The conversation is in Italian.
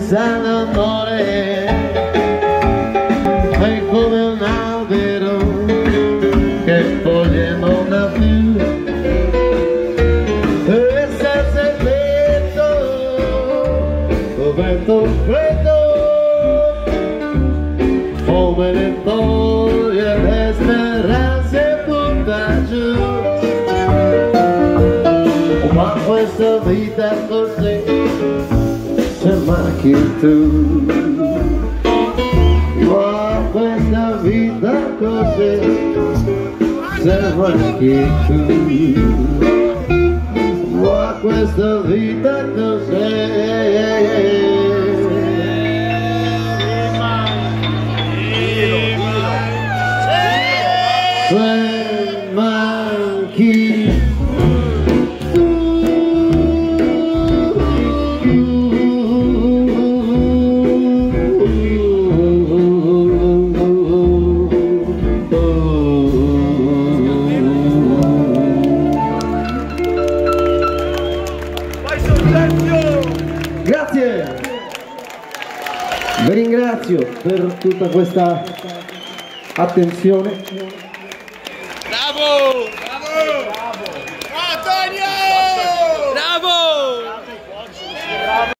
senza l'amore è come un albero che foglie non ha più e senza il vento freddo come le foglie le speranze butta giù. Ma questa vita così se manchi tu, ma questa vita così se manchi tu, ma questa vita così se manchi Grazie, vi ringrazio per tutta questa attenzione. Bravo! Bravo! Bravo! Antonio! Bravo!